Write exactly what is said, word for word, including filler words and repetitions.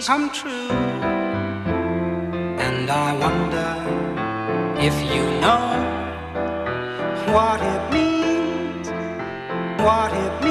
come true. And I wonder if you know what it means, what it means.